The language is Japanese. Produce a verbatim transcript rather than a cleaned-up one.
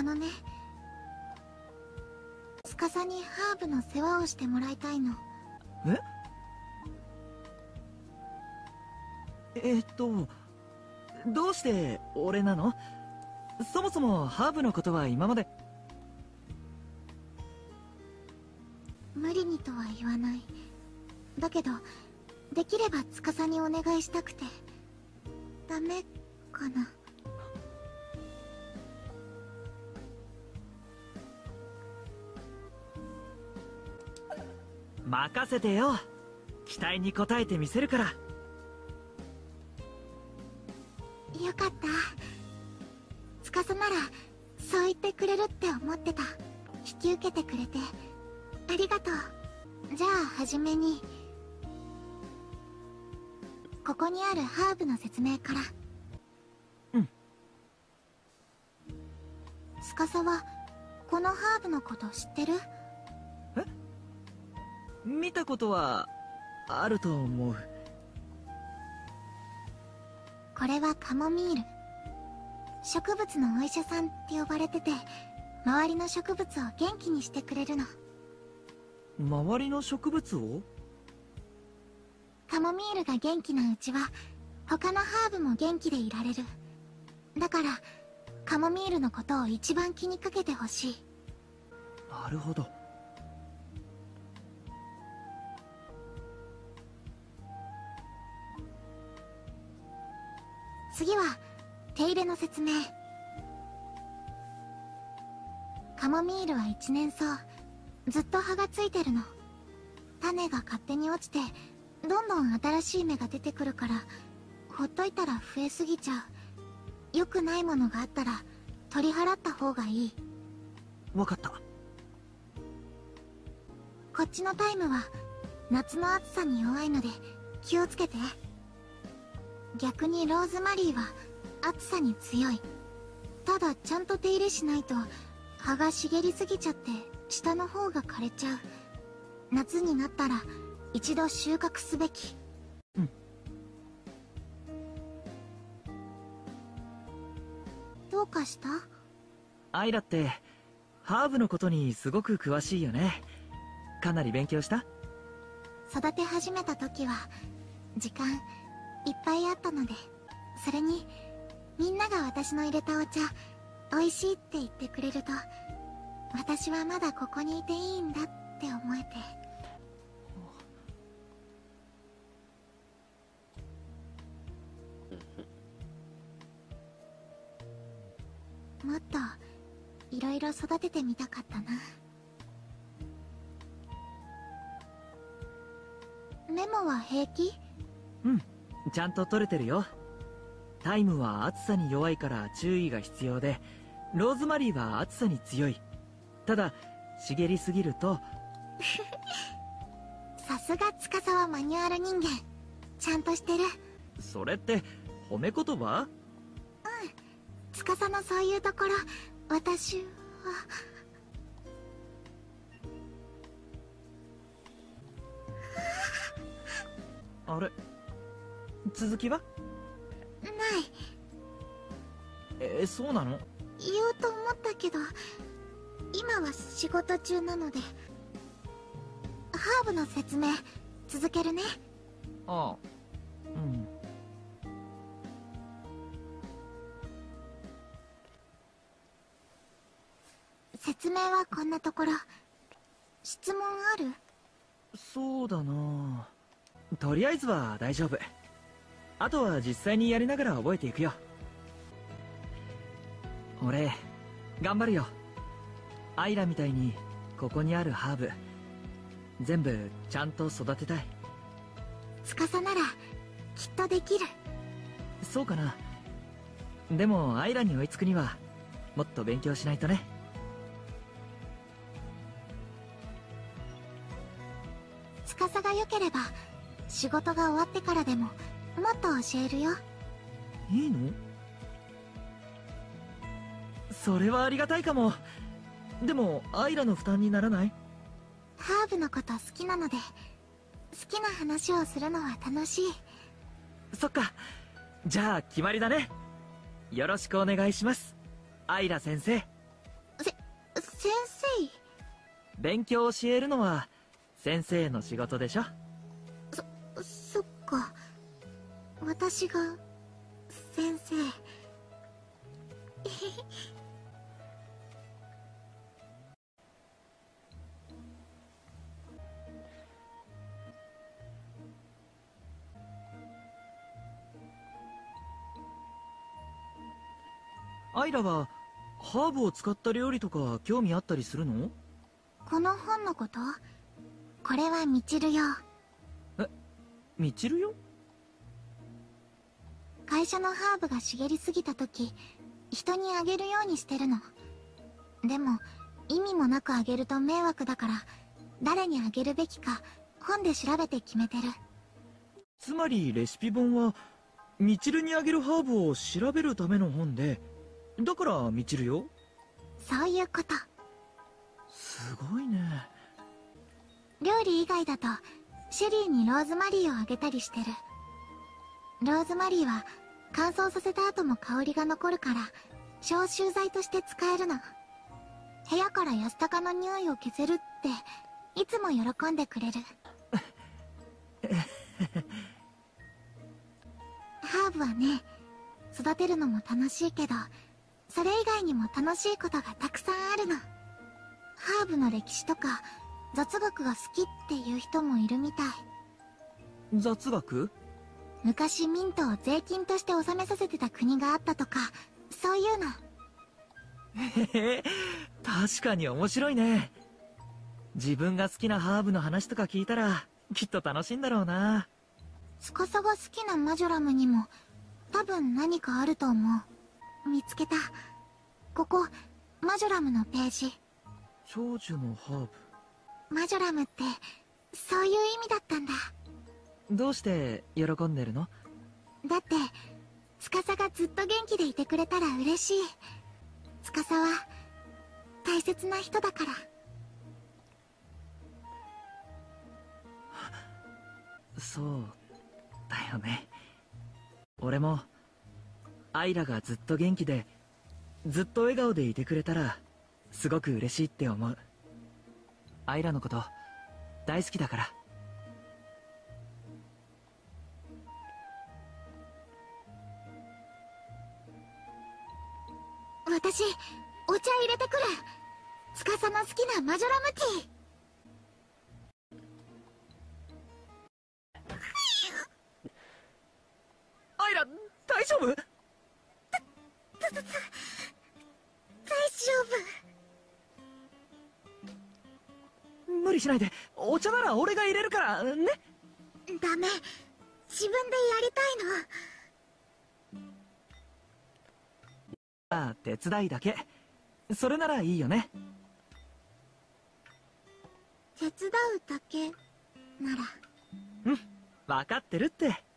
あのね、司にハーブの世話をしてもらいたいの。 ええっとどうして俺なの？そもそもハーブのことは今まで。 無理にとは言わない。だけどできれば司にお願いしたくて。ダメかな？ 任せてよ。期待に応えてみせるから。 よかった。司ならそう言ってくれるって思ってた。引き受けてくれてありがとう。じゃあはじめにここにあるハーブの説明から。 うん。 司はこのハーブのこと知ってる？ え？見たことはあると思う。 これはカモミール。植物のお医者さんって呼ばれてて、周りの植物を元気にしてくれるの。 周りの植物を？ カモミールが元気なうちは他のハーブも元気でいられる。だからカモミールのことを一番気にかけてほしい。 なるほど。 次は手入れの説明。カモミールは一年草。ずっと葉がついてるの。種が勝手に落ちてどんどん新しい芽が出てくるから、ほっといたら増えすぎちゃう。良くないものがあったら取り払った方がいい。 わかった。 こっちのタイムは夏の暑さに弱いので気をつけて。逆にローズマリーは暑さに強い。ただちゃんと手入れしないと葉が茂りすぎちゃって下の方が枯れちゃう。夏になったら一度収穫すべき。 うん。 どうかした？ アイラってハーブのことにすごく詳しいよね。かなり勉強した？ 育て始めた時は時間いっぱいあったので。それにみんなが私の入れたお茶美味しいって言ってくれると、私はまだここにいていいんだって思えて。もっといろいろ育ててみたかったな。メモは平気？ うん、ちゃんと取れてるよ。タイムは暑さに弱いから注意が必要で、ローズマリーは暑さに強い。ただ茂りすぎるとさすが司はマニュアル人間。ちゃんとしてる。 それって褒め言葉？ うん、司のそういうところ私は。 あれ、続きは？ ない。 え、そうなの？ 言おうと思ったけど今は仕事中なので。ハーブの説明続けるね。 ああ、うん。 説明はこんなところ。質問ある？ そうだな、とりあえずは大丈夫。あとは実際にやりながら覚えていくよ。俺頑張るよ。アイラみたいにここにあるハーブ全部ちゃんと育てたい。 司ならきっとできる。 そうかな。でもアイラに追いつくにはもっと勉強しないとね。 司が良ければ仕事が終わってからでももっと教えるよ。 いいの？それはありがたいかも。でもアイラの負担にならない？ ハーブのこと好きなので、好きな話をするのは楽しい。 そっか、じゃあ決まりだね。よろしくお願いします、アイラ先生。 先生？ 勉強を教えるのは先生の仕事でしょ。 そ、そっか。私が先生。 アイラはハーブを使った料理とか興味あったりするの？ この本のこと？これはミチルよ。 え、ミチルよ？ 会社のハーブが茂りすぎた時、人にあげるようにしてるの。でも意味もなくあげると迷惑だから、誰にあげるべきか本で調べて決めてる。 つまりレシピ本はミチルにあげるハーブを調べるための本で、だからミチルよ。 そういうこと。 すごいね。 料理以外だとシェリーにローズマリーをあげたりしてる。ローズマリーは乾燥させた後も香りが残るから消臭剤として使えるの。部屋から安高の匂いを消せるっていつも喜んでくれる。ハーブはね、育てるのも楽しいけど、それ以外にも楽しいことがたくさんあるの。ハーブの歴史とか雑学が好きっていう人もいるみたい。 雑学？ 昔ミントを税金として納めさせてた国があったとか、そういうの。 へへ、確かに面白いね。自分が好きなハーブの話とか聞いたらきっと楽しいんだろうな。 司が好きなマジョラムにも多分何かあると思う。見つけた。ここ、マジョラムのページ。 長寿のハーブ。 マジョラムってそういう意味だったんだ。 どうして喜んでるの？ だって司がずっと元気でいてくれたら嬉しい。司は大切な人だから。 そうだよね。俺もアイラがずっと元気でずっと笑顔でいてくれたらすごく嬉しいって思う。アイラのこと大好きだから。 私、お茶入れてくる。司の好きなマジョラムティー。 アイラ、大丈夫？ 大丈夫。無理しないで。お茶なら俺が入れるからね。 ダメ、自分でやりたいの。 ああ、手伝いだけ。それならいいよね。 手伝うだけなら。 うん、分かってるって。